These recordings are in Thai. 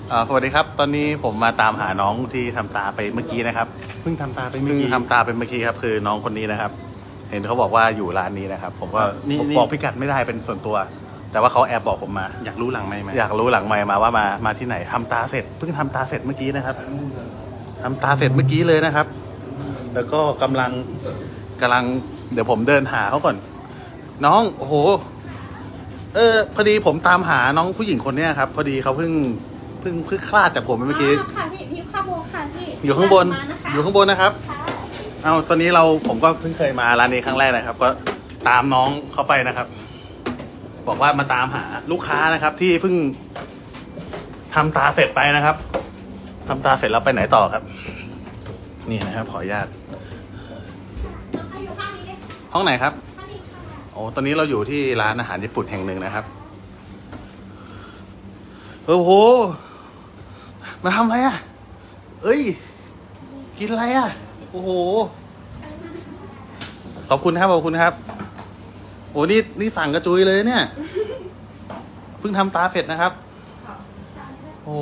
สวัสดีครับตอนนี้ผมมาตามหาน้องที่ทำตาไปเมื่อกี้นะครับเพิ่งทำตาไปเมื่อกี้ครับคือน้องคนนี้นะครับเห็นเขาบอกว่าอยู่ร้านนี้นะครับผมก็บอกพิกัดไม่ได้เป็นส่วนตัวแต่ว่าเขาแอบบอกผมมาอยากรู้หลังไมค์ไหมอยากรู้หลังไมค์มาว่ามาที่ไหนทำตาเสร็จเพิ่งทำตาเสร็จเมื่อกี้นะครับทำตาเสร็จเมื่อกี้เลยนะครับแล้วก็กำลังเดี๋ยวผมเดินหาเขาก่อนน้องโอ้โหพอดีผมตามหาน้องผู้หญิงคนนี้ครับพอดีเขาเพิ่งคลาดจากผมเมื่อกี้ค่ะพี่ข้าวโบค่ะพี่อยู่ข้างบนนะครับเอาตอนนี้ผมก็เพิ่งเคยมาร้านนี้ครั้งแรกนะครับก็ตามน้องเขาไปนะครับบอกว่ามาตามหาลูกค้านะครับที่เพิ่งทำตาเสร็จไปนะครับทำตาเสร็จแล้วไปไหนต่อครับนี่นะครับขออนุญาตห้องไหนครับโอ้ตอนนี้เราอยู่ที่ร้านอาหารญี่ปุ่นแห่งหนึ่งนะครับโอ้โหมาทำอะไรอ่ะเอ้ยกินอะไรอ่ะโอ้โหขอบคุณครับโอ้นี่สั่งกระจุยเลยเนี่ยเพิ่งทำตาเสร็จนะครับโอ้โห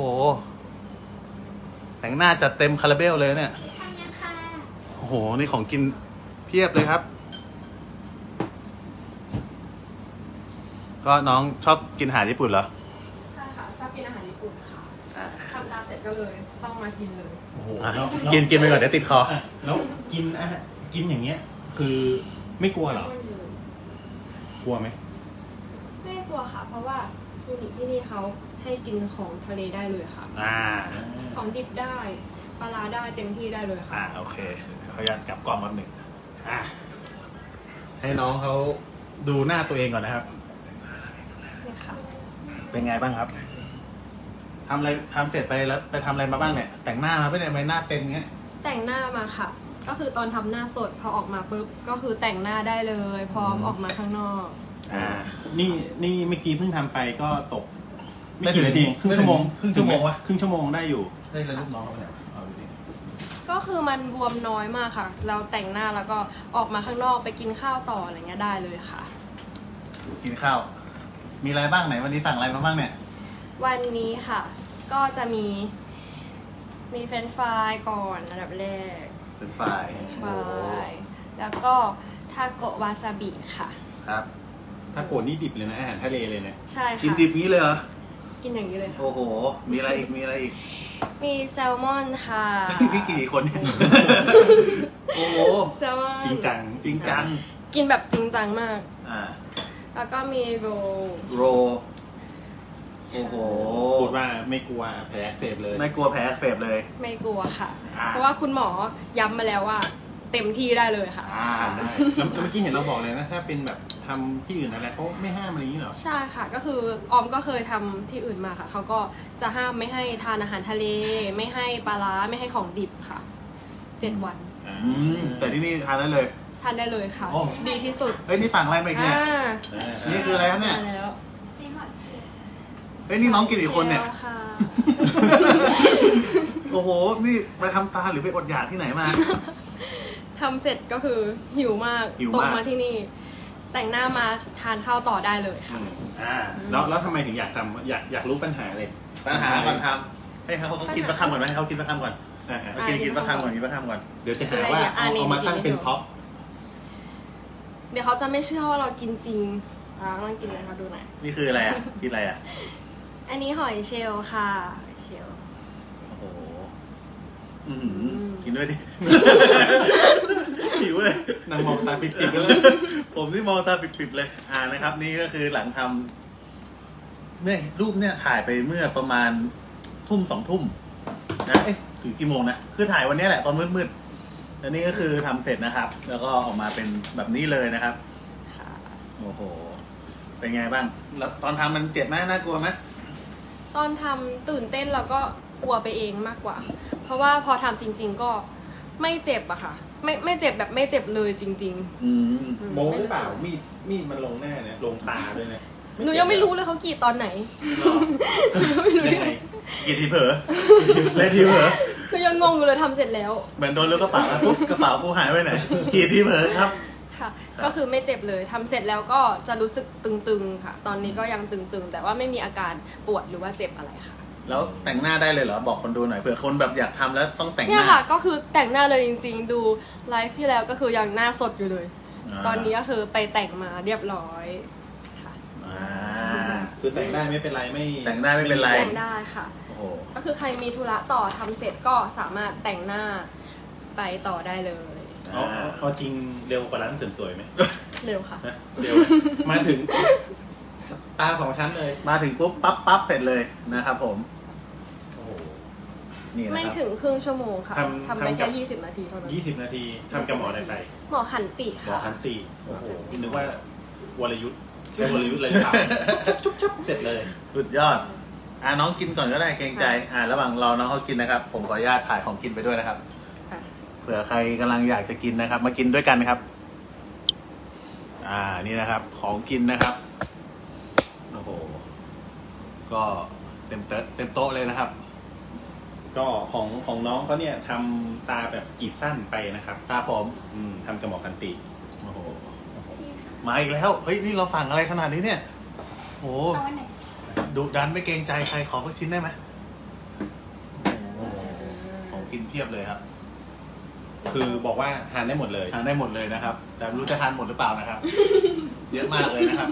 แต่งหน้าจัดเต็มคาราเบลเลยเนี่ยโอ้โหนี่ของกินเพียบเลยครับก็น้องชอบกินอาหารญี่ปุ่นเหรอใช่ค่ะชอบกินอาหารญี่ปุ่นค่ะทำตาเสร็จก็เลยต้องมากินเลยโอ้โหกินไปก่อนเดี๋ยวติดคอแล้วกินอย่างเงี้ยคือไม่กลัวเหรอ กลัวไหมไม่กลัวค่ะเพราะว่าคลินิกที่นี่เขาให้กินของทะเลได้เลยค่ะของดิบได้ปลาร้าได้เต็มที่ได้เลยค่ะโอเคขออนุญาตกลับกล้องแป๊บหนึ่งให้น้องเขาดูหน้าตัวเองก่อนนะครับนี่ค่ะเป็นไงบ้างครับทำเสร็จไปแล้วไปทำอะไรมาบ้างเนี่ยแต่งหน้ามาไม่ได้ไหมหน้าเต็มเงี้ยแต่งหน้ามาค่ะก็คือตอนทำหน้าสดพอออกมาปุ๊บก็คือแต่งหน้าได้เลยพร้อมออกมาข้างนอกนี่เมื่อกี้เพิ่งทำไปก็ตกไม่กี่นาทีครึ่งชั่วโมงวะครึ่งชั่วโมงได้อยู่ได้เลยลูกน้องเขาเนี่ยก็คือมันบวมน้อยมากค่ะเราแต่งหน้าแล้วก็ออกมาข้างนอกไปกินข้าวต่ออะไรเงี้ยได้เลยค่ะกินข้าวมีอะไรบ้างไหนวันนี้สั่งอะไรมาบ้างเนี่ยวันนี้ค่ะก็จะมีเฟรนช์ฟรายก่อนอันดับแรกเป็นไฟแล้วก็ทาโกะวาซาบิค่ะครับทาโกะนี่ดิบเลยนะอาหารทะเลเลยเนี่ยใช่ค่ะกินดิบนี้เลยเหรอกินอย่างนี้เลยโอ้โหมีอะไรอีกมีแซลมอนค่ะพี่กี่คนโอ้โหแซลมอนจริงจังกินแบบจริงจังมากแล้วก็มีโรโอ้โหพูดว่าไม่กลัวแผลอักเสบเลยไม่กลัวแผลอักเสบเลยไม่กลัวค่ะเพราะว่าคุณหมอย้ำมาแล้วว่าเต็มที่ได้เลยค่ะได้แล้วเมื่อกี้เห็นเราบอกเลยนะถ้าเป็นแบบทำที่อื่นอะไรเขาไม่ห้ามอะไรอย่างนี้หรอใช่ค่ะก็คือออมก็เคยทำที่อื่นมาค่ะเขาก็จะห้ามไม่ให้ทานอาหารทะเลไม่ให้ปลาร้าไม่ให้ของดิบค่ะ7 วันแต่ที่นี่ทานได้เลยค่ะดีที่สุดนี่สั่งอะไรมาอีกเนี่ยนี่คืออะไรครับเนี่ยนี่น้องกินอีกคนเนี่ยโอ้โหนี่ไปทำตาหรือไปอดอยากที่ไหนมาทำเสร็จก็คือหิวมากตรงมาที่นี่แต่งหน้ามาทานข้าวต่อได้เลยค่ะแล้วทำไมถึงอยากทำอยากรู้ปัญหาเลยปัญหาก่อนทำให้เขากินประคำก่อนไหมให้เขากินประคำก่อนกินประคำก่อนเดี๋ยวจะหาว่าเอามาตั้งเป็นพ็อปเดี๋ยวเขาจะไม่เชื่อว่าเรากินจริงลองกินเลยเขาดูหน่อยนี่คืออะไรกินอะไรอันนี้หอยเชลล์ค่ะเชลล์โอ้โหกินด้วยดิหิวเลยนางมองตาปิดๆเลยผมที่มองตาปิดๆเลยนะครับนี่ก็คือหลังทำเนี่ยรูปเนี่ยถ่ายไปเมื่อประมาณ2 ทุ่มนะถึงกี่โมงนะคือถ่ายวันนี้แหละตอนมืดๆแล้วนี่ก็คือทำเสร็จนะครับแล้วก็ออกมาเป็นแบบนี้เลยนะครับโอ้โหเป็นไงบ้างแล้วตอนทำมันเจ็บไหมน่ากลัวไหมตอนทำตื่นเต้นแล้วก็กลัวไปเองมากกว่าเพราะว่าพอทำจริงๆก็ไม่เจ็บอะค่ะไม่เจ็บแบบไม่เจ็บเลยจริงๆโมหรือเปล่ามีดมันลงแน่เนี่ยลงตาด้วยนะหนูยังไม่รู้เลยเขากรีดตอนไหนยังไงกรีดทีเผลอเลยทีเผลอหนูยังงงอยู่เลยทำเสร็จแล้วเหมือนโดนเลือกกระเป๋าปุ๊บกระเป๋ากูหายไปไหนกรีดทีเผลอครับค่ะก็คือไม่เจ็บเลยทำเสร็จแล้วก็จะรู้สึกตึงๆค่ะตอนนี้ก็ยังตึงๆแต่ว่าไม่มีอาการปวดหรือว่าเจ็บอะไรค่ะแล้วแต่งหน้าได้เลยเหรอบอกคนดูหน่อยเผื่อคนแบบอยากทำแล้วต้องแต่งหเนี่ยน้าค่ะก็คือแต่งหน้าเลยจริงๆดูไลฟ์ที่แล้วก็คือยังหน้าสดอยู่เลย ตอนนี้ก็คือไปแต่งมาเรียบร้อยค่ะคือแต่งได้ไม่เป็นไรไม่แต่งได้ไม่เป็นไรแต่งได้ค่ะโอ้โหก็คือใครมีธุระต่อทำเสร็จก็สามารถแต่งหน้าไปต่อได้เลยเอาจริงเร็วกว่าร้านเสริมสวยไหมเร็วค่ะเร็วมาถึงตา2 ชั้นเลยมาถึงปุ๊บปั๊บเสร็จเลยนะครับผมโอ้โหนี่นะไม่ครับถึงครึ่งชั่วโมงค่ะทำไปกับแค่20 นาทีเท่านั้น 20 นาทีทำกับหมอได้ไปหมอขันติหมอค่ะคันติโอ้โหนึกว่าวรยุทธ์แค่วรยุทธ์เลยค่ะชุบเสร็จเลยสุดยอดน้องกินก่อนก็ได้เกรงใจระหว่างรอน้องเขากินนะครับผมขออนุญาตถ่ายของกินไปด้วยนะครับค่ะเผื่อใครกำลังอยากจะกินนะครับ มากินด้วยกันนะครับนี่นะครับ ของกินนะครับโอ้โหก็เต็มโต๊ะเลยนะครับก็ของน้องเขาเนี่ยทำตาแบบกรีดสั้นไปนะครับครับผมทำกับหมอคันติโอ้โหมาอีกแล้วเฮ้ยนี่เราสั่งอะไรขนาดนี้เนี่ยโอ้ดุดันไม่เกรงใจใครขอสักชิ้นได้ไหมโอ้โหของกินเพียบเลยครับคือบอกว่าทานได้หมดเลยทานได้หมดเลยนะครับ แต่ไม่รู้จะทานหมดหรือเปล่านะครับ เยอะมากเลยนะครับ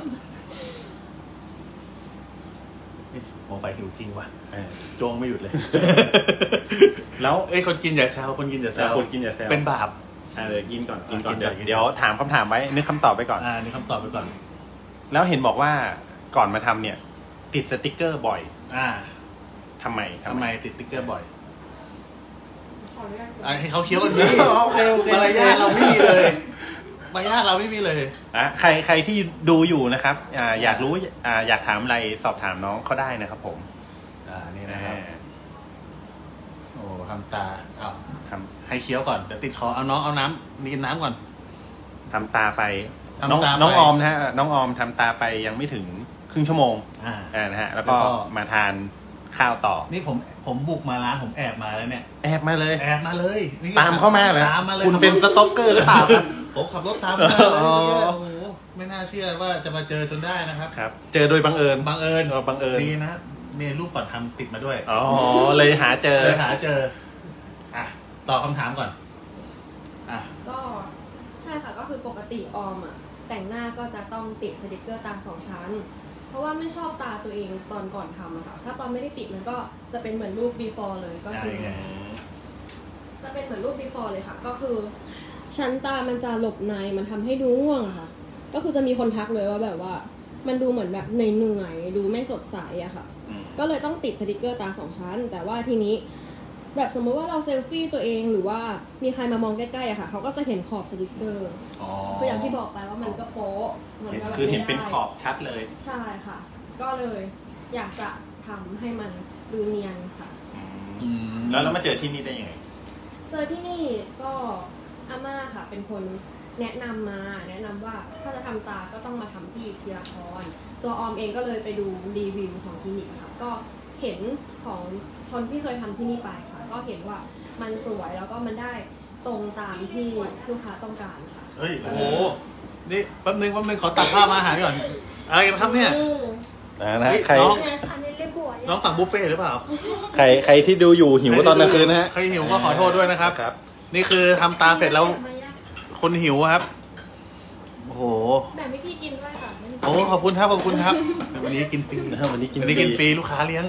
โอ้ไฟหิวจริงว่ะจงไม่หยุดเลยแล้วคนกินอย่าแซวคนกินอย่าแซวคนกินอย่าแซวเป็นบาปเดี๋ยวกินก่อนกินก่อนเดี๋ยวถามคำถามไว้นึกคำตอบไปก่อนนี่คำตอบไปก่อนแล้วเห็นบอกว่าก่อนมาทำเนี่ย ติดสติกเกอร์บ่อยทำไมติดสติ๊กเกอร์บ่อยขออนุญาตให้เขาเคี้ยวกันนี้โอเคมารยาทเราไม่มีเลยมารยาทเราไม่มีเลยใครที่ดูอยู่นะครับอยากรู้อยากถามอะไรสอบถามน้องเขาได้นะครับผมนี่นะครับโอ้ทำตาให้เคี้ยวก่อนเดี๋ยวติดคอเอาน้องเอาน้ำนี่กินน้ำก่อนทำตาไปทำตาไปน้องออมนะฮะน้องออมทำตาไปยังไม่ถึงครึ่งชั่วโมงนะฮะแล้วก็มาทานข้าวต่อนี่ผมบุกมาร้านผมแอบมาแล้วเนี่ยแอบมาเลยตามเข้ามาเลยคุณเป็นสต็อกเกอร์หรือเปล่าครับผมขับรถตามมาเลยโอ้โหไม่น่าเชื่อว่าจะมาเจอจนได้นะครับครับเจอโดยบังเอิญดีนะเนี่ยรูปก่อนทำติดมาด้วยอ๋อเลยหาเจอตอบคำถามก่อนก็ใช่ค่ะก็คือปกติออมแต่งหน้าก็จะต้องติดสติกเกอร์ตา2 ชั้นเพราะว่าไม่ชอบตาตัวเองตอนก่อนทำค่ะถ้าตอนไม่ได้ติดมันก็จะเป็นเหมือนรูป before เลยก็คือจะเป็นเหมือนรูป before เลยค่ะก็คือชั้นตามันจะหลบในมันทำให้ดูง่วงค่ะก็คือจะมีคนทักเลยว่าแบบว่ามันดูเหมือนแบบเหนื่อยดูไม่สดใสอะค่ะก็เลยต้องติดสติกเกอร์ตา2 ชั้นแต่ว่าทีนี้แบบสมมติว่าเราเซลฟี่ตัวเองหรือว่ามีใครมามองใกล้ๆอะค่ะเขาก็จะเห็นขอบสติกเกอร์คืออย่างที่บอกไปว่ามันก็โป๊ะคือเห็นเป็นขอบชัดเลยใช่ค่ะก็เลยอยากจะทำให้มันดูเนียนค่ะแล้วมาเจอที่นี่ได้ยังไงเจอที่นี่ก็อาม่าค่ะเป็นคนแนะนำว่าถ้าจะทำตาก็ต้องมาทำที่ธีรพรตัวออมเองก็เลยไปดูรีวิวของคลินิกค่ะก็เห็นของคนที่เคยทำที่นี่ไปค่ะก็เห็นว่ามันสวยแล้วก็มันได้ตรงตามที่ลูกค้าต้องการค่ะโอ้โหนี่แป๊บนึงขอตัดภาพมาอาหารก่อนอะไรกันครับเนี่ยนะใครน้องสั่งบุฟเฟ่หรือเปล่าใครที่ดูอยู่หิวตอนกลางคืนนะฮะใครหิวก็ขอโทษด้วยนะครับนี่คือทำตาเสร็จแล้วคนหิวครับโอ้โหแบ่งให้พี่กินด้วยค่ะโอ้ขอบคุณครับวันนี้กินฟรีวันนี้กินฟรีลูกค้าเลี้ยง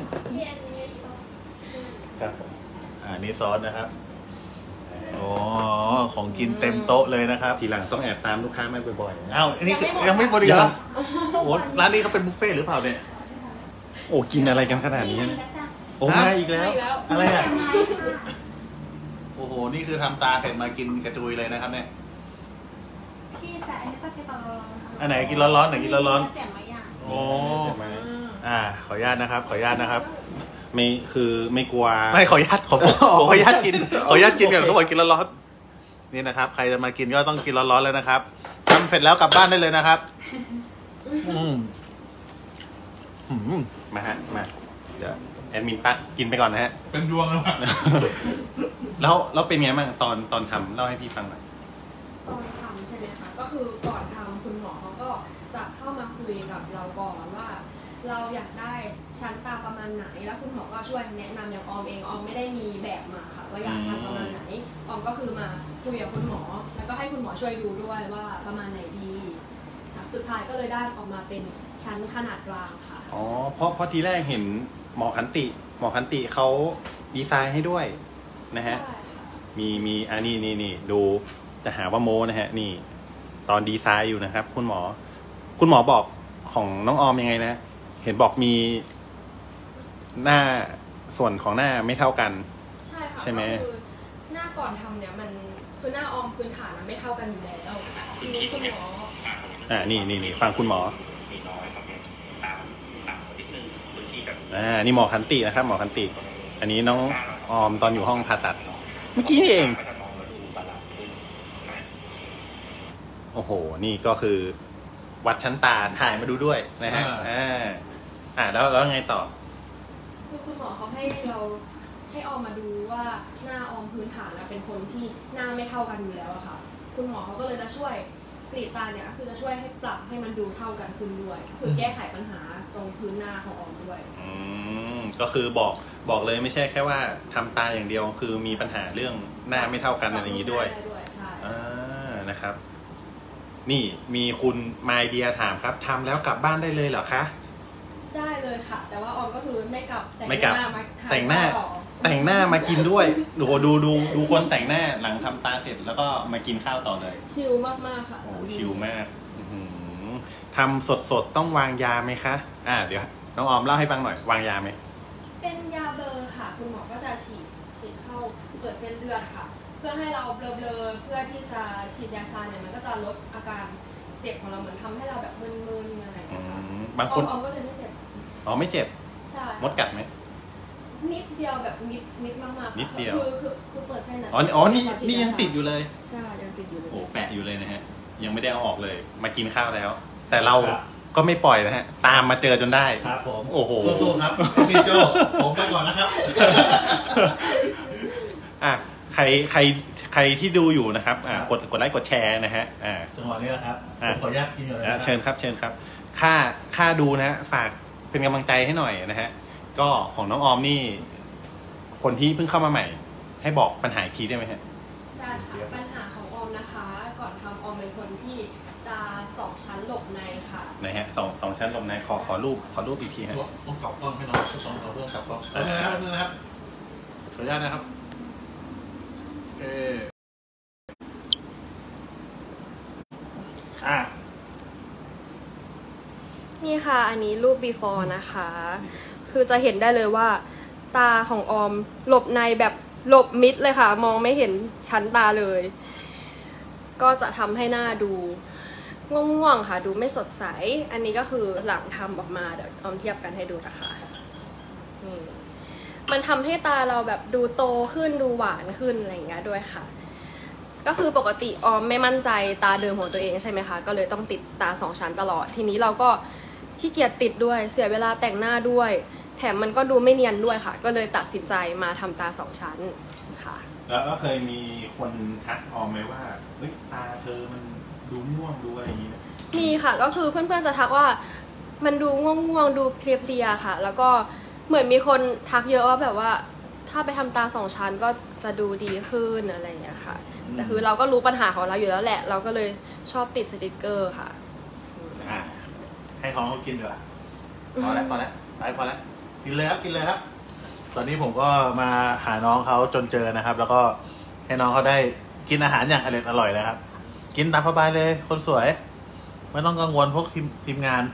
ครับนี่ซอสนะครับของกินเต็มโต๊ะเลยนะครับทีหลังต้องแอบตามลูกค้ามาบ่อยๆอ้าวนี่ยังไม่บริการโอ้ร้านนี้เขาเป็นบุฟเฟ่หรือเปล่าเนี่ยโอ้กินอะไรกันขนาดนี้โอ้มาอีกแล้วอะไรโอ้โหนี่คือทำตาเสร็จมากินกระจุยเลยนะครับเนี่ยพี่แต่อันนี้ต้องกินตอนร้อนอันไหนกินร้อนๆไหนกินร้อนเสียงไม่ยากโอ้ขออนุญาตนะครับคือไม่กลัวไม่ขออนุญาตขออนุญาตกินก่อนเขาบอกกินร้อนๆนี่นะครับใครจะมากินก็ต้องกินร้อนๆเลยนะครับทำเสร็จแล้วกลับบ้านได้เลยนะครับมาเดี๋ยวแอดมินปั๊กกินไปก่อนนะฮะเป็นดวงแล้วแล้วเป็นไงบ้างตอนทำเล่าให้พี่ฟังหน่อยตอนทำใช่ไหมคะก็คือก่อนทำคุณหมอเขาก็จะเข้ามาคุยกับเราก่อนว่าเราอยากได้ชั้นตาประมาณไหนแล้วคุณหมอก็ช่วยแนะนำอย่างออมเองออมไม่ได้มีแบบมาค่ะว่าอยากทำประมาณไหนออมก็คือมาคุยกับคุณหมอแล้วก็ให้คุณหมอช่วยดูด้วยว่าประมาณไหนดีสุดท้ายก็เลยได้ออกมาเป็นชั้นขนาดกลางค่ะอ๋อเพราะทีแรกเห็นหมอขันติเขาดีไซน์ให้ด้วยนะฮะมีนี่ดูจะหาว่าโมนะฮะนี่ตอนดีไซน์อยู่นะครับคุณหมอบอกของน้องออมยังไงนะเห็นบอกมีหน้าส่วนของหน้าไม่เท่ากันใช่ค่ะใช่ไหมก็คือหน้าก่อนทำเนี่ยมันคือหน้าออมพื้นฐานไม่เท่ากันอยู่แล้วทีนี้คุณหมอนี่ฟังคุณหมอนี่หมอขันตินะครับหมอขันติอันนี้น้องออมตอนอยู่ห้องผ่าตัดเมื่อกี้นี่เองโอ้โหนี่ก็คือวัดชั้นตาถ่ายมาดูด้วยนะฮะแล้วไงต่อคือคุณหมอเขาให้ออมมาดูว่าหน้าออมพื้นฐานเป็นคนที่หน้าไม่เท่ากันอยู่แล้วอะค่ะคุณหมอเขาก็เลยจะช่วยกรีดตาเนี่ยคือจะช่วยให้ปรับให้มันดูเท่ากันขึ้นด้วยคือแก้ไขปัญหาตรงพื้นหน้าของออมด้วยก็คือบอกเลยไม่ใช่แค่ว่าทำตาอย่างเดียวคือมีปัญหาเรื่องหน้าไม่เท่ากันอะไรอย่างนี้ด้วยใช่นะครับนี่มีคุณไมเดียถามครับทำแล้วกลับบ้านได้เลยเหรอคะได้เลยค่ะแต่ว่าออมก็คือไม่กลับแต่งหน้ามาแต่งหน้ามากินด้วยดูคนแต่งหน้าหลังทำตาเสร็จแล้วก็มากินข้าวต่อเลยชิลมากๆค่ะโอ้ชิลมากทำสดต้องวางยาไหมคะเดี๋ยวน้องออมเล่าให้ฟังหน่อยวางยาไหมเป็นยาเบลอค่ะคุณหมอก็จะฉีดเข้าเปิดเส้นเลือดค่ะเพื่อให้เราเบลอเพื่อที่จะฉีดยาชาเนี่ยมันก็จะลดอาการเจ็บของเราเหมือนทำให้เราแบบมึนๆอะไรอย่างเงี้ยค่ะบางคนออมก็เลยไม่เจ็บไม่เจ็บใช่มดกัดไหมนิดเดียวแบบนิดมากๆนิดเดียวคือเปิดเส้นนี่ยังติดอยู่เลยใช่ยังติดอยู่เลยโอ้แปะอยู่เลยนะฮะยังไม่ได้เอาออกเลยมากินข้าวแล้วแต่เราก็ไม่ปล่อยนะฮะตามมาเจอจนได้ครับผมโอ้โหสู้ๆครับพี่โจผมไปก่อนนะครับใครที่ดูอยู่นะครับกดไลค์กดแชร์นะฮะจังหวะนี้นะครับขออนุญาตกินก่อนนะเชิญครับค่าดูนะฝากเป็นกำลังใจให้หน่อยนะฮะก็ของน้องออมนี่คนที่เพิ่งเข้ามาใหม่ให้บอกปัญหาอีกทีได้ไหมฮะได้ค่ะปัญหาของออมนะคะก่อนทำออมเป็นคนที่ตา2 ชั้นหลบในค่ะนะฮะสองชั้นหลบในขอรูปอีกทีฮะต้องกลับกล้องให้น้องต้องเรื่องกลับกล้องนะครับขออนุญาตนะครับนี่ค่ะอันนี้รูป before นะคะคือจะเห็นได้เลยว่าตาของออมหลบในแบบหลบมิดเลยค่ะมองไม่เห็นชั้นตาเลยก็จะทำให้หน้าดูง่วงๆค่ะดูไม่สดใสอันนี้ก็คือหลังทำออกมาเดี๋ยวออมเทียบกันให้ดูนะคะมันทำให้ตาเราแบบดูโตขึ้นดูหวานขึ้นอะไรอย่างเงี้ยด้วยค่ะก็คือปกติออมไม่มั่นใจตาเดิมของตัวเองใช่ไหมคะก็เลยต้องติดตา2 ชั้นตลอดทีนี้เราก็ขี้เกียจติดด้วยเสียเวลาแต่งหน้าด้วยแถมมันก็ดูไม่เนียนด้วยค่ะก็เลยตัดสินใจมาทำตา2 ชั้นค่ะแล้วเคยมีคนทักออมไหมว่าเฮ้ยตาเธอมันดูง่วงดูอะไรอย่างนี้มีค่ะก็คือเพื่อนๆจะทักว่ามันดูง่วงดูเพลียๆค่ะแล้วก็เหมือนมีคนทักเยอะว่าแบบว่าถ้าไปทำตา2 ชั้นก็จะดูดีขึ้นอะไรอย่างเงี้ยค่ะแต่คือเราก็รู้ปัญหาของเราอยู่แล้วแหละเราก็เลยชอบติดสติกเกอร์ค่ะให้ท้องเขากินดีกว่าพอแล้วกินเลยครับตอนนี้ผมก็มาหาน้องเขาจนเจอนะครับแล้วก็ให้น้องเขาได้กินอาหารอย่างอร่อยเลยครับกินตามสบายเลยคนสวยไม่ต้องกังวลพวกทีมงาน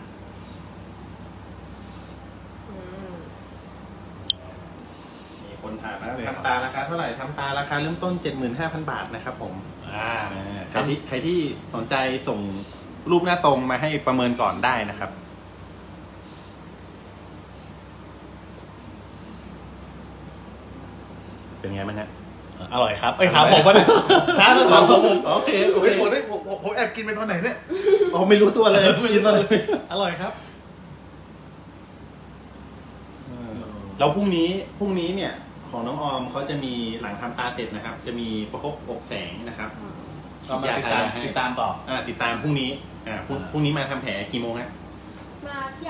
มีคนถามนะทำตาราคาเท่าไหร่ทำตาราคาเริ่มต้น 75,000 บาทนะครับผมใครที่สนใจส่งรูปหน้าตรงมาให้ประเมินก่อนได้นะครับเป็นไงบ้างฮะอร่อยครับถามผมว่าเนี่ยถามผมโอเคผมแอบกินไปตอนไหนเนี่ยไม่รู้ตัวเลยกินตอนเลยอร่อยครับเราพรุ่งนี้เนี่ยของน้องออมเขาจะมีหลังทำตาเสร็จนะครับจะมีประคบอกแสงนะครับก็มาติดตามต่อติดตามพรุ่งนี้พรุ่งนี้มาทำแผลกี่โมงฮะมาเที่ยงค่ะ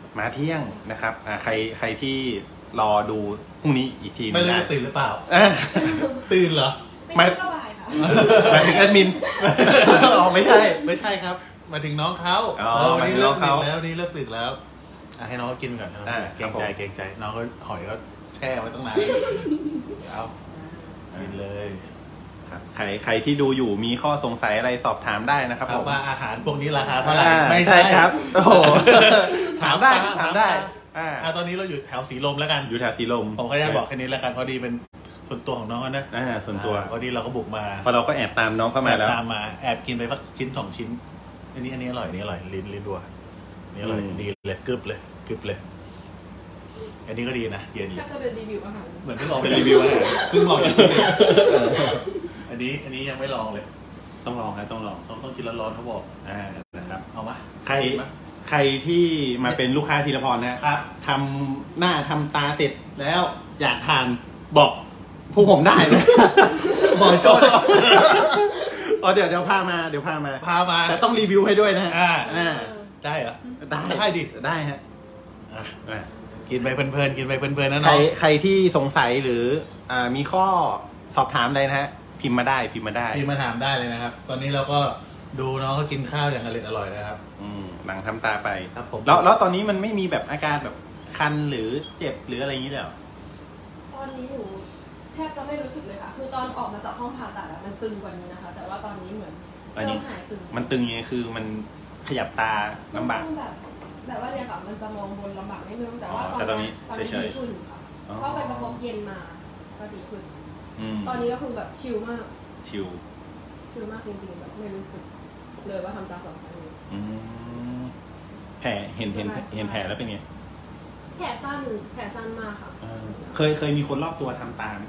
มาเที่ยงนะครับใครที่รอดูพรุ่งนี้อีกทีไม่รู้จะตื่นหรือเปล่าอ่ะตื่นเหรอไม่ก็บ่ายค่ะหมายถึงแอดมิน อ๋อไม่ใช่ไม่ใช่ครับมาถึงน้องเขา วันนี้เลิกดึกแล้วนี่เลิกดึกแล้วให้น้องกินก่อนเกรงใจน้องก็หอยก็แช่ไว้ตั้งนานเอากินเลยใครที่ดูอยู่มีข้อสงสัยอะไรสอบถามได้นะครับผมว่าอาหารพวกนี้ราคาเท่าไหร่ไม่ใช่ครับโอ้โหถามได้ตอนนี้เราอยู่แถวสีลมแล้วกันอยู่แถวสีลมผมก็อยากบอกแค่นี้แล้วกันพอดีเป็นส่วนตัวของน้องนะส่วนตัวพอดีเราก็บุกมาพอเราก็แอบตามน้องเข้ามาแล้วตามมาแอบกินไปสักชิ้น2 ชิ้นอันนี้อร่อยนี่อร่อยลิ้นดัวนี่อร่อยดีเลยกรึบเลยอันนี้ก็ดีนะเย็นเลยจะเป็นรีวิวอาหารเหมือนเพิ่งลองเป็นรีวิวอาหารเพิ่งลองอันนี้ยังไม่ลองเลยต้องลองครับต้องลองต้องกินร้อนๆเขาบอกนะครับเอามาใครที่มาเป็นลูกค้าธีรพรนะครับทำหน้าทำตาเสร็จแล้วอยากทานบอกพวกผมได้เลยบอกโจ้เดี๋ยวพามาแต่ต้องรีวิวให้ด้วยนะได้เหรอได้ดิได้ฮะกินไปเพลินนะน้องใครที่สงสัยหรือมีข้อสอบถามอะไรนะฮะพิมพ์มาถามได้เลยนะครับตอนนี้เราก็ดูน้องเขากินข้าวอย่างอร่อยนะครับหลังทำตาไปครับผมแล้วตอนนี้มันไม่มีแบบอาการแบบคันหรือเจ็บหรืออะไรอย่างนี้เลยหรอตอนนี้หนูแทบจะไม่รู้สึกเลยค่ะคือตอนออกมาจากห้องผ่าตัดมันตึงกว่านี้นะคะแต่ว่าตอนนี้เหมือนเริ่มหายตึงมันตึงยังไงคือมันขยับตาลำบากแบบว่าเนี่ยค่ะมันจะมองบนลำบากนิดนึงแต่ว่าตอนนี้ดีขึ้นค่ะเพราะไปประคบเย็นมาก็ดีขึ้นตอนนี้ก็คือแบบชิลมากชิลมากจริงๆแบบไม่รู้สึกเลยว่าทำตา2 ชั้นแผลเห็นแผลแล้วเป็นไงแผลสั้นมากค่ะเคยมีคนรอบตัวทำตาม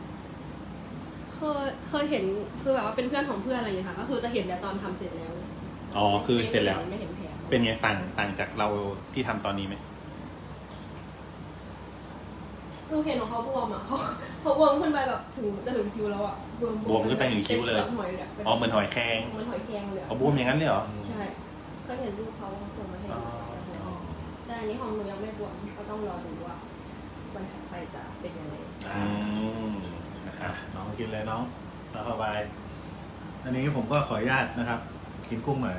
เคยเห็นคือแบบว่าเป็นเพื่อนของเพื่อนอะไรอย่างเงี้ยค่ะก็คือจะเห็นแต่ตอนทำเสร็จแล้วคือเสร็จแล้วไม่เห็นแผลเป็นไงต่างจากเราที่ทำตอนนี้ไหมคือเห็นของเขาบวมอ่ะเขาบวมขึ้นไปแบบจะถึงคิ้วแล้วอ่ะบวมขึ้นไปถึงคิ้วเลยเหมือนหอยแครงเลยบวมอย่างนั้นเลยเหรอใช่ก็เห็นรูปเขาส่งมาให้แต่อันนี้ของหนูยังไม่บวมก็ต้องรอดูว่าวันถัดไปจะเป็นยังไงน้องกินเลยน้องต่อเข้าไปอันนี้ผมก็ขออนุญาตนะครับกินกุ้งหน่อย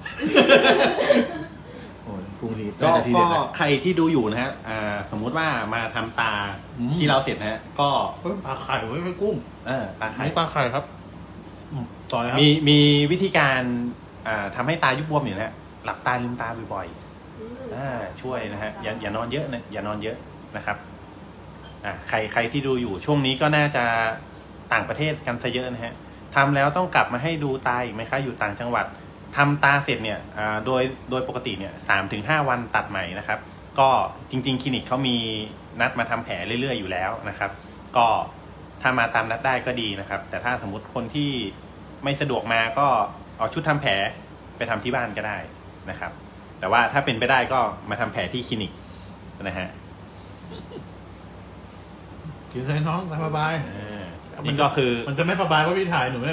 กุ้งดีก็ใครที่ดูอยู่นะฮะสมมุติว่ามาทำตาที่เราเสร็จนะฮะก็ปลาไข่ไม่กุ้งปลาไข่ครับต่อเลยครับมีวิธีการทำให้ตายุบบวมอย่างนี้หลับตาลืมตาบ่อยๆช่วยนะฮะอย่านอนเยอะนะอย่านอนเยอะนะครับใครที่ดูอยู่ช่วงนี้ก็น่าจะต่างประเทศกันซะเยอะนะฮะทำแล้วต้องกลับมาให้ดูตาอีกไหมคะอยู่ต่างจังหวัดทำตาเสร็จเนี่ยโดยปกติเนี่ย3-5 วันตัดใหม่นะครับก็จริงๆคลินิกเขามีนัดมาทำแผลเรื่อยๆอยู่แล้วนะครับก็ถ้ามาตามนัดได้ก็ดีนะครับแต่ถ้าสมมติคนที่ไม่สะดวกมาก็เอาชุดทำแผลไปทำที่บ้านก็ได้นะครับแต่ว่าถ้าเป็นไปได้ก็มาทำแผลที่คลินิกนะฮะกินเลยน้องสบายนี่ก็คือมันจะไม่สบายเพราะพี่ถ่ายหนูเนี่ย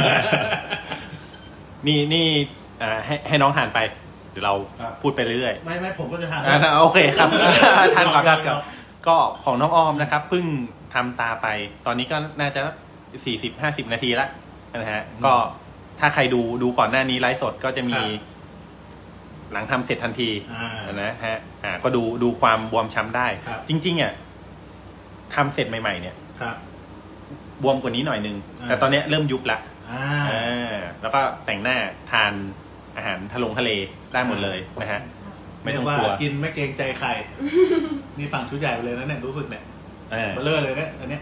นี่ให้น้องทานไปเดี๋ยวเราพูดไปเรื่อยๆไม่ผมก็จะทานโอเคครับทานก่อนก็ของน้องออมนะครับเพิ่งทำตาไปตอนนี้ก็น่าจะ40-50 นาทีแล้วนะฮะก็ถ้าใครดูก่อนหน้านี้ไลฟ์สดก็จะมีหลังทำเสร็จทันทีนะฮะก็ดูความบวมช้ำได้จริงๆทำเสร็จใหม่ๆเนี่ยบวมกว่านี้หน่อยนึงแต่ตอนนี้เริ่มยุบละแล้วก็แต่งหน้าทานอาหารทะเลได้หมดเลยนะฮะไม่ต้องกลัวกินไม่เกรงใจใครนี่สั่งชุดใหญ่ไปเลยนะเนี่ยรู้สึกเนี่ยเบลอเลยเนี่ยอันเนี้ย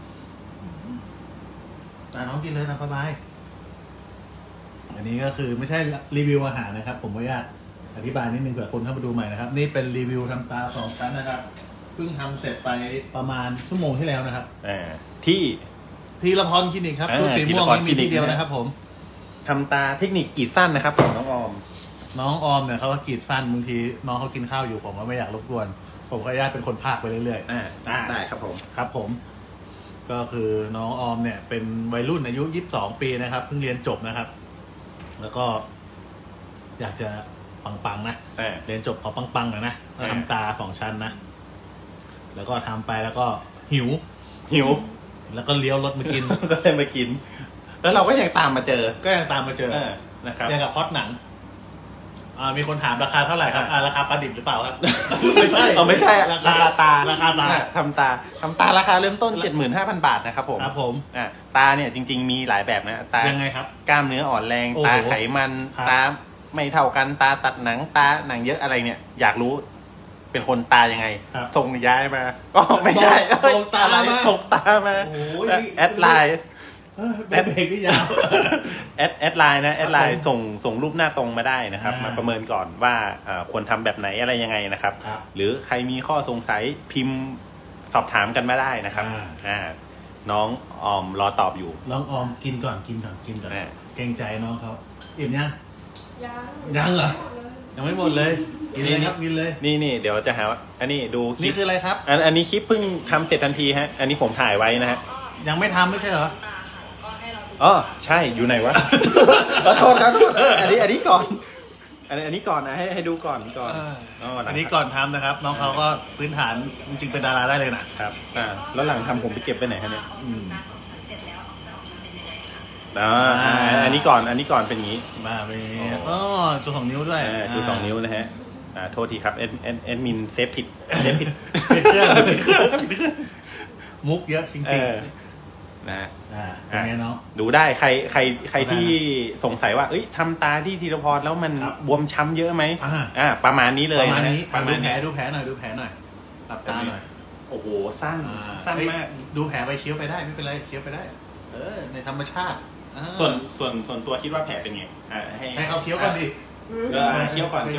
น้องกินเลยตามสบายอันนี้ก็คือไม่ใช่รีวิวอาหารนะครับผมขออนุญาตอธิบายนิดนึงเผื่อคนเข้ามาดูใหม่นะครับนี่เป็นรีวิวทำตา2 ชั้นนะครับเพิ่งทำเสร็จไปประมาณชั่วโมงที่แล้วนะครับที่ทีละพรคลินิกครับตู้สีม่วงนี่มีที่เดียวนะครับผมทำตาเทคนิคกรีดสั้นนะครับของน้องออมเนี่ยเขาก็กรีดสั้นบางทีน้องเขากินข้าวอยู่ผมก็ไม่อยากรบกวนผมขออนุญาตเป็นคนพากไปเรื่อยๆได้ครับผมก็คือน้องออมเนี่ยเป็นวัยรุ่นอายุ22 ปีนะครับเพิ่งเรียนจบนะครับแล้วก็อยากจะปังๆนะเรียนจบขอปังๆหน่อยนะทำตา2 ชั้นนะแล้วก็ทำไปแล้วก็หิวแล้วก็เลี้ยวรถมากินก็เลยมากินแล้วเราก็ยังตามมาเจอนะครับอย่างกับพอดหนังมีคนถามราคาเท่าไหร่ครับราคาปลาดิบหรือเปล่าครับ ไม่ใช่ราคาตาทำตาราคาเริ่มต้น 75,000 บาทนะครับผมครับผมตาเนี่ยจริงๆมีหลายแบบนะตายังไงครับกล้ามเนื้ออ่อนแรงตาไขมันตาไม่เท่ากันตาตัดหนังตาหนังเยอะอะไรเนี่ยอยากรู้เป็นคนตายังไงส่งย้ายมาไม่ใช่ส่งตามาแอดไลน์เบรกนี่ยาวแอดไลน์นะแอดไลน์ส่งรูปหน้าตรงมาได้นะครับมาประเมินก่อนว่าควรทำแบบไหนอะไรยังไงนะครับหรือใครมีข้อสงสัยพิมพ์สอบถามกันมาได้นะครับน้องออมรอตอบอยู่น้องออมกินก่อนเกรงใจน้องเขาอิ่มยังเหรอยังไม่หมดเลยกินเลยครับกินเลยนี่เดี๋ยวจะหาอันนี้ดูนี่คืออะไรครับอันนี้คลิปเพิ่งทำเสร็จทันทีฮะอันนี้ผมถ่ายไว้นะฮะยังไม่ทำไม่ใช่เหรอใช่อยู่ไหนวะขอโทษอันนี้ก่อนอันนี้ก่อนนะให้ดูก่อนอันนี้ก่อนทำนะครับน้องเขาก็พื้นฐานจริงๆเป็นดาราได้เลยนะครับแล้วหลังทำผมไปเก็บไปไหนครับเนี่ยอันนี้ก่อนเป็นอย่างนี้มาเป็นชู2 นิ้วด้วยชู2 นิ้วนะฮะโทษทีครับแอดมินเซฟผิดเครื่องมุกเยอะจริงๆนะเป็นไงเนาะดูได้ใครที่สงสัยว่าทำตาที่ธีรพรแล้วมันบวมช้ำเยอะไหมประมาณนี้เลยประมาณนี้ดูแผลหน่อยหลับตาหน่อยโอ้โหสั้นมากดูแผลไปเคี้ยวไปได้ไม่เป็นไรเคี้ยวไปได้ในธรรมชาติส่วนตัวคิดว่าแผลเป็นไงให้เขาเคี้ยวก่อนดิเคี้ยวก่อน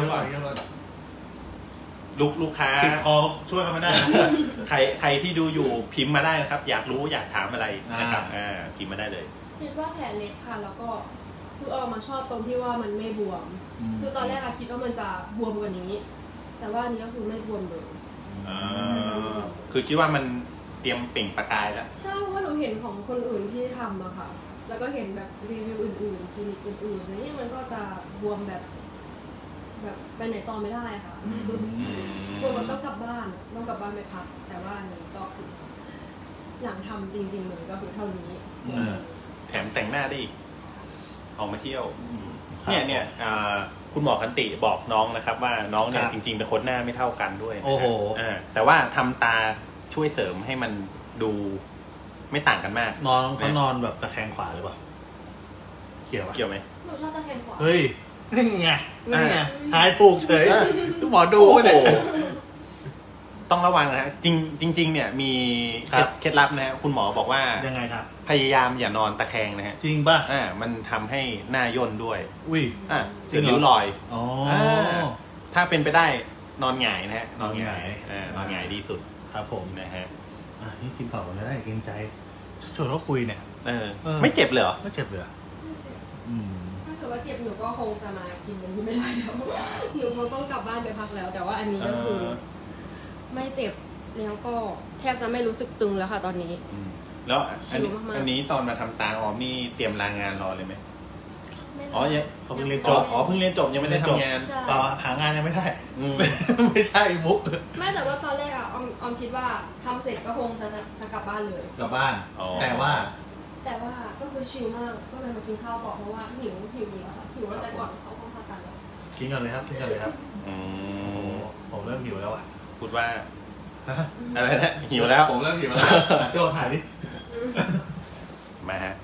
ลูกค้าติดคอช่วยเขาไม่ได้ใครที่ดูอยู่พิมพ์มาได้นะครับอยากรู้อยากถามอะไรนะครับพิมพ์มาได้เลยคิดว่าแผลเล็กค่ะแล้วก็คือออกมาชอบตรงที่ว่ามันไม่บวมคือตอนแรกคิดว่ามันจะบวมกว่านี้แต่ว่าอันนี้ก็คือไม่บวมเลยคือคิดว่ามันเตรียมเปล่งประกายแล้วใช่เพราะว่าหนูเห็นของคนอื่นที่ทำอะค่ะแล้วก็เห็นแบบรีวิวอื่นๆคลินิกอื่นๆนี่มันก็จะบวมแบบไปไหนต่อไม่ได้ค่ะบวมมันต้องกลับบ้านไปพักแต่ว่าอันนี้ก็คือหลังทำจริงๆเลยก็คือเท่านี้แถมแต่งหน้าได้อีกออกมาเที่ยวเนี่ยคุณหมอคันติบอกน้องนะครับว่าน้องเนี่ยจริงๆเป็นคนหน้าไม่เท่ากันด้วยแต่ว่าทำตาช่วยเสริมให้มันดูไม่ต่างกันมากน้องเขานอนแบบตะแคงขวาหรือเปล่าเกี่ยวไหมหนูชอบตะแคงขวาเฮ้ยนี่ไงทายปลูกเฉยหมอดูเนี่ยต้องระวังนะฮะจริงเนี่ยมีเคล็ดลับนะฮะคุณหมอบอกว่ายังไงครับพยายามอย่านอนตะแคงนะฮะจริงป่ะมันทำให้หน้าย่นด้วยจริงริ้วรอยถ้าเป็นไปได้นอนหงายนะฮะนอนหงายดีสุดครับผมนะฮะนี่กินต่อกันได้เกรงใจชวนเขาคุยเนี่ยไม่เจ็บเลยเหรอไม่เจ็บเลยถ้าเกิดว่าเจ็บหนูก็คงจะมากินอย่างนี้ไม่ได้แล้วหนูคงต้องกลับบ้านไปพักแล้วแต่ว่าอันนี้ก็คือไม่เจ็บแล้วก็แทบจะไม่รู้สึกตึงแล้วค่ะตอนนี้แล้วอันนี้ตอนมาทำตาออมนี่เตรียมลางานรอเลยไหมเขาเพิ่งเรียนจบเพิ่งเรียนจบยังไม่ได้ทำงานต่อหางานยังไม่ได้ไม่ใช่มุกไม่แต่ว่าตอนแรกออมคิดว่าทำเสร็จก็คงจะกลับบ้านเลยกลับบ้านแต่ว่าก็คือชิลมากก็เลยมากินข้าวต่อเพราะว่าหิวแล้วค่ะหิวแล้วแต่ก่อนเขาผ่าตัดแล้วกินกันเลยครับผมเริ่มหิวแล้วพูดว่าอะไรนะหิวแล้วผมเริ่มหิวแล้วโจ้ถ่ายดิมาฮะ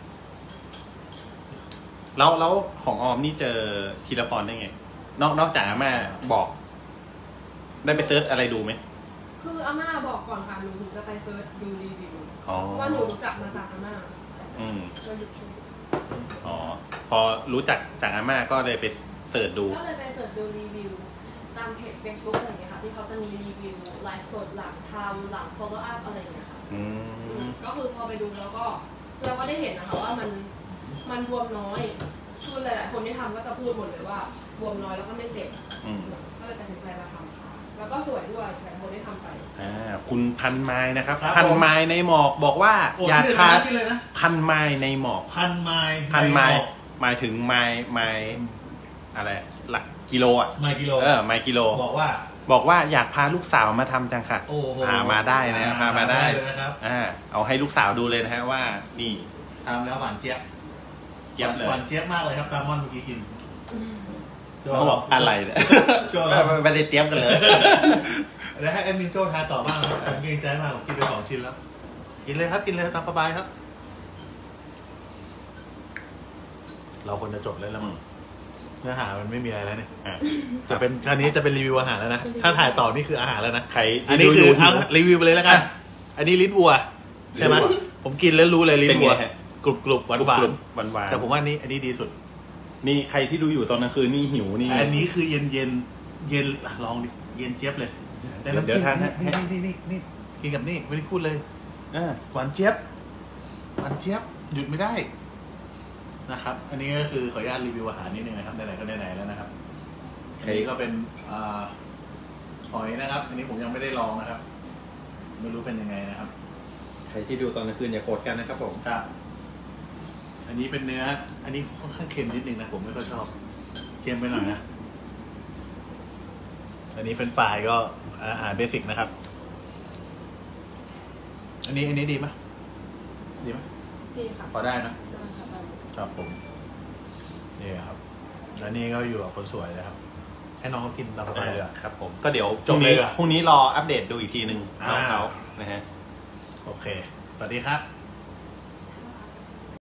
แล้วของออมนี่เจอธีรพรได้ไงนอกจากอาม่าบอกได้ไปเซิร์ชอะไรดูไหมคืออาม่าบอกก่อนค่ะหนูถึงจะไปเซิร์ชดูรีวิวว่าหนูรู้จักมาจากอาม่าพอรู้จักจากอาม่าก็เลยไปเสิร์ชดูรีวิวตามเพจ Facebook อะไรอย่างเงี้ยค่ะที่เขาจะมีรีวิวไลฟ์สดหลังทำหลัง follow up อะไรอย่างเงี้ยค่ะก็คือพอไปดูแล้วก็เราก็ได้เห็นนะคะว่ามันบวมน้อยคือหลายๆคนที่ทำก็จะพูดหมดเลยว่าบวมน้อยแล้วก็ไม่เจ็บก็เลยตัดสินใจมาทำค่ะแล้วก็สวยด้วยหลายคนได้ทำไปคุณพันไม้นะครับพันไม้ในหมอกบอกว่าอยากทาพันไม้ในหมอกพันไม้หมายถึงไม้อะไรหลักกิโลอ่ะไมกิโลไมกิโลบอกว่าอยากพาลูกสาวมาทำจังค่ะโอ้โหมาได้นะพามาได้เลยนะครับเอาให้ลูกสาวดูเลยนะฮะว่านี่ทำแล้วหวานเจี๊ยบเจี๊ยบเลยหวานเจี๊ยบมากเลยครับแซลมอนเมื่อกี้กินเขาบอกอะไรเนี่ยโจไม่ได้เตรียมกันเลยเดี๋ยวให้แอดมินโจทานต่อบ้างนะครับผมเกรงใจมากผมกินไป2 ชิ้นแล้ว กินเลยครับกินเลยตามสบายครับ เราควรจะจบแล้วละมั้งเนื้อหามันไม่มีอะไรแล้วเนี่ยจะเป็นคราวนี้จะเป็นรีวิวอาหารแล้วนะถ้าถ่ายต่อนี่คืออาหารแล้วนะใครอันนี้คือเอารีวิวไปเลยแล้วกัน อันนี้ลิ้นวัวใช่ไหมผมกินแล้วรู้เลยลิ้นวัวกรุบกรุบหวานหวาน แต่ผมว่านี่อันนี้ดีสุดนี่ใครที่ดูอยู่ตอนกลางคืนนี่หิวนี่อันนี้คือเย็นเย็นลองดิเย็นเจี๊ยบเลยแต่น้ำจิ้มนี่กินกับนี่ไม่ได้พูดเลยหวานเจี๊ยบหยุดไม่ได้นะครับ อันนี้ก็คือขออนุญาตรีวิวอาหารนิดนึงนะครับไหนๆก็ไหนๆแล้วนะครับอันนี้ก็เป็นหอยนะครับ อันนี้ผมยังไม่ได้ลองนะครับไม่รู้เป็นยังไงนะครับใครที่ดูตอนกลางคืนอย่าโกรธกันนะครับผมครับอันนี้เป็นเนื้ออันนี้ค่อนข้างเค็มนิดนึงนะผมไม่ค่อยชอบเค็มไปหน่อยนะอันนี้เป็นฝ่ายก็อาหารเบสิกนะครับอันนี้ดีไหมดีไหมดีค่ะพอได้นะได้ค่ะได้ครับผมนี่ครับแล้วนี่ก็อยู่กับคนสวยเลยครับให้น้องเขากินตามสบายเลยครับผมก็เดี๋ยวจบเลยพรุ่งนี้รออัปเดตดูอีกทีหนึ่งน้องเขานะฮะโอเคสวัสดีครับ